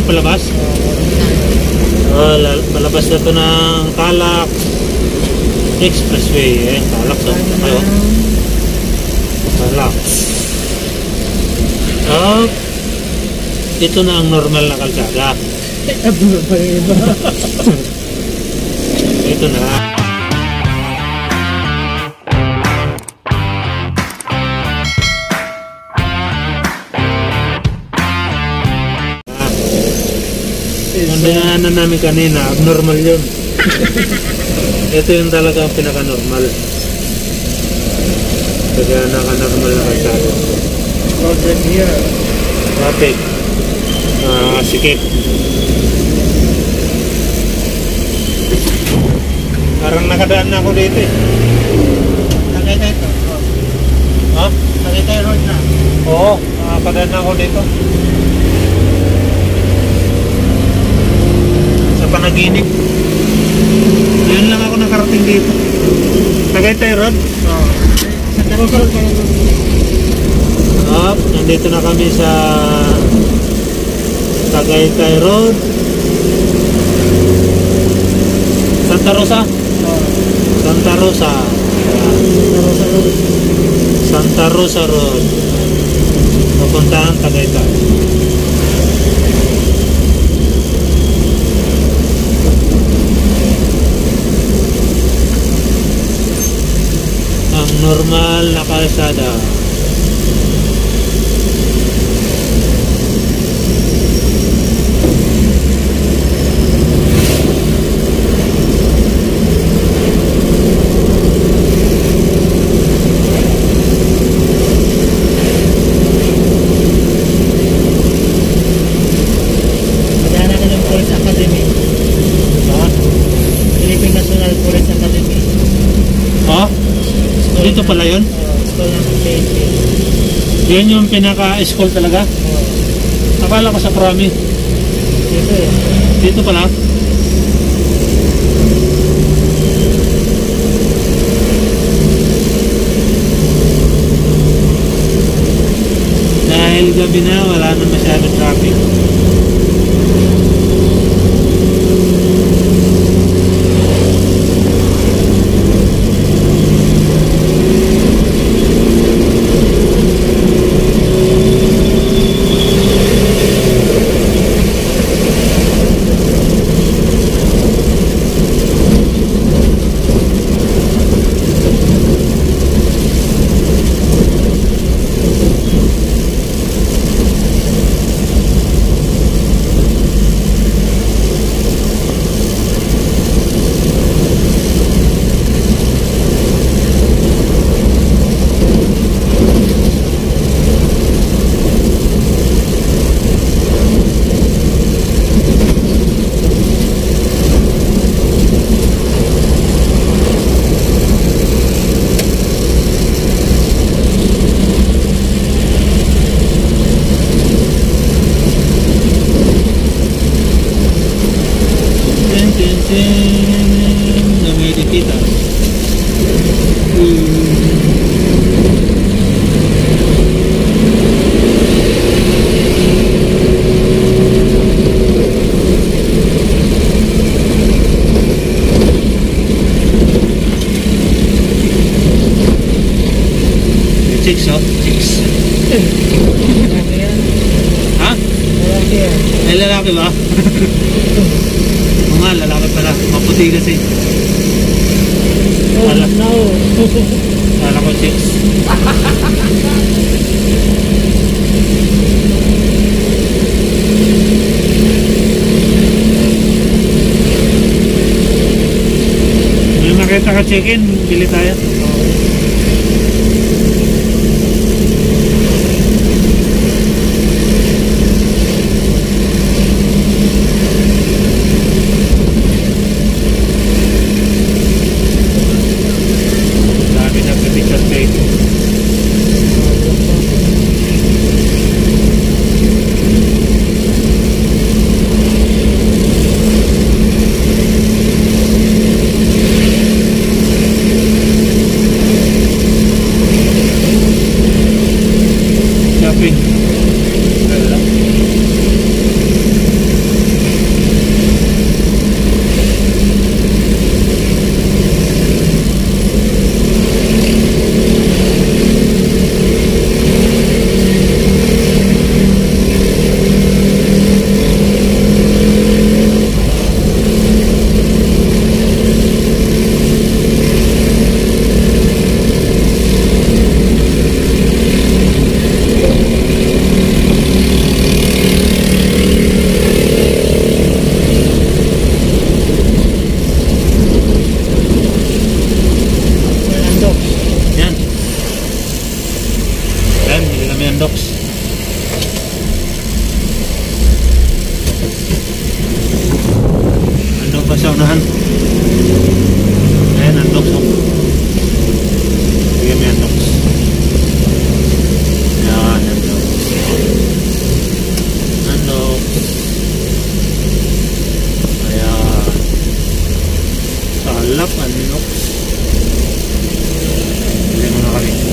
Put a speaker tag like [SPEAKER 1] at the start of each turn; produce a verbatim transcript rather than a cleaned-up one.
[SPEAKER 1] yan, palabas? Oh, palabas na ito ng Calac Expressway. Ayan, Calac. So, kayo. Calac. Oh, ito na ang normal na kalsada. Ito na. Ang dinaanan namin kanina, abnormal yun. Ito yung talaga ang pinaka-normal. Kaya naka-normal na kalsada.
[SPEAKER 2] Project here.
[SPEAKER 1] Traffic. Ah, sikip. Parang nakadaan na ako dito eh.
[SPEAKER 2] Nakita ito.
[SPEAKER 1] Ha?
[SPEAKER 2] Nakita yung road na.
[SPEAKER 1] Oo, nakakadaan na ako dito. Sa panaginip. Yun lang ako nakarating dito. Tagaytay Road?
[SPEAKER 2] Oo. Sa Tarusol kayo.
[SPEAKER 1] Up, nandito na kami sa Tagaytay Road. Santa Rosa?
[SPEAKER 2] Oo.
[SPEAKER 1] Santa Rosa.
[SPEAKER 2] Tarusol Road.
[SPEAKER 1] Santa Rosa Road. Papuntahan Tagaytay. Ang normal na kalsada.
[SPEAKER 2] Madaanan na ng Police Academy.
[SPEAKER 1] Ha?
[SPEAKER 2] Philippine National Police Academy.
[SPEAKER 1] Ha? Dito pala yun?
[SPEAKER 2] Oo. School ng P N P.
[SPEAKER 1] Yun yung pinaka-school talaga?
[SPEAKER 2] Oo.
[SPEAKER 1] Akala ko sa Prami.
[SPEAKER 2] Dito eh.
[SPEAKER 1] Dito pala? Dahil gabi na, wala na masyado traffic. Namidikita. Chicks, oh? Chicks.
[SPEAKER 2] Lalaki yan.
[SPEAKER 1] Ha?
[SPEAKER 2] Lalaki yan.
[SPEAKER 1] Ay, lalaki ba? Oo nga, lalaki pala. Maputi kasi.
[SPEAKER 2] Oh
[SPEAKER 1] Wala.
[SPEAKER 2] no.
[SPEAKER 1] Kala ko chicks. May makita ka chicken, bili tayo. Dami na picture tape. manok. Bili muna kami.